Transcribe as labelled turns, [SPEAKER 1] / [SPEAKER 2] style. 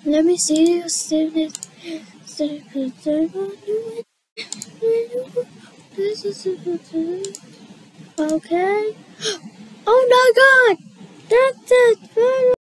[SPEAKER 1] Let me see you. Okay. Oh my God! That